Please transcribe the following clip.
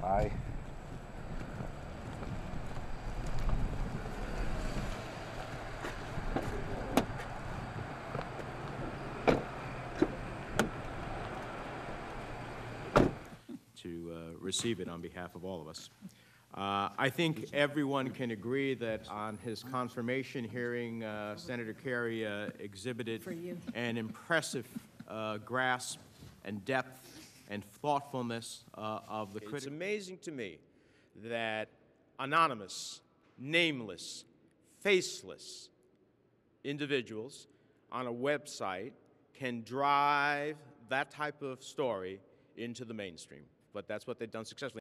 Aye. To receive it on behalf of all of us. I think everyone can agree that on his confirmation hearing, Senator Kerry exhibited an impressive grasp and depth and thoughtfulness of the critical. It's amazing to me that anonymous, nameless, faceless individuals on a website can drive that type of story into the mainstream. But that's what they've done successfully.